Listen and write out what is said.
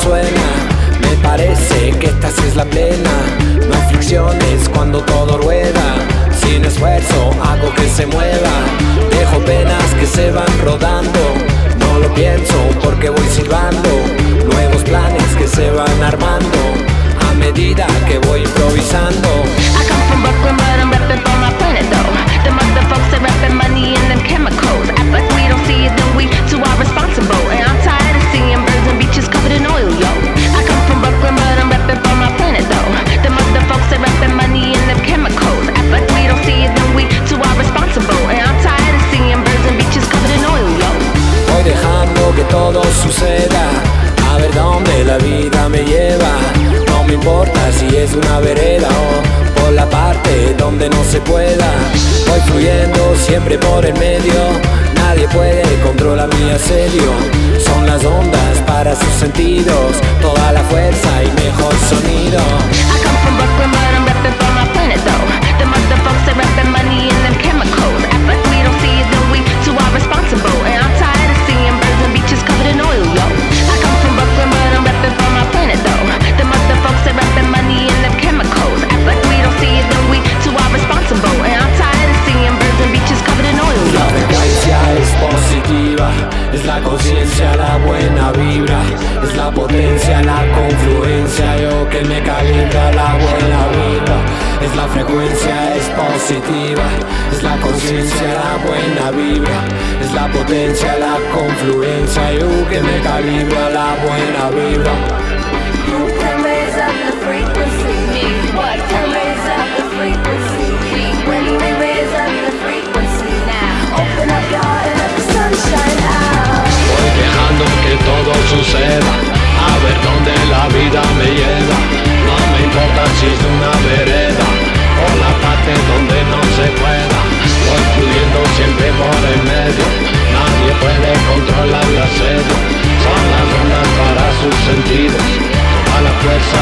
suena. Me parece que esta sí es la plena. No hay fricciones cuando todo rueda. Sin esfuerzo hago que se mueva. Dejo penas que se van rodando. No lo pienso porque voy silbando. Nuevos planes que se van armando a medida que voy improvisando. I come from Brooklyn, but I'm reppin' for my planet though. The motherfuckers are reppin' money and them chemicals. Act like we don't see it, then we too are responsible. And I'm tired of seeing birds and beaches covered in oil, yo. I come from Brooklyn, but I'm reppin' for my planet though. The motherfuckers are reppin' money and them chemicals. Act like we don't see it, then we too are responsible. And I'm tired of seeing birds and beaches covered in oil, yo. Voy dejando que todo suceda, a ver dónde la vida me lleva. No me importa si es una vereda o por la parte donde no se pueda. Voy fluyendo siempre por el medio. Nadie puede controlar mi asedio. Son las ondas para sus sentidos, toda la fuerza y mejor sonido. I come from Brooklyn, but I'm reppin' for my planet though. The motherfuckers are reppin' money and them chemicals. Act like we don't see it, then we too are responsible. And I'm tired of seeing birds and beaches covered in oil, yo. I come from Brooklyn, but I'm reppin' for my planet though. The motherfuckers are reppin' money and them chemicals. Act like we don't see it, then we too are responsible. And I'm tired of seeing birds and beaches covered in oil, yo. La frecuencia es positiva, es la conciencia, la buena vibra, es la potencia, la confluencia, yo que me calibra la buena vibra. Es la frecuencia, es positiva, es la conciencia, la buena vibra, es la potencia, la confluencia, yo que me calibra la buena vibra. Who can raise up the frequency? What can raise up the frequency? When we raise up the frequency, now open up your heart and let the sunshine out. Voy dejando que todo suceda, a ver dónde la vida me lleva. No me importa si es una vereda o la parte donde no se pueda. Voy fluyendo siempre por el medio. Nadie puede controlar la sed. Son las ondas para sus sentidos, toda la fuerza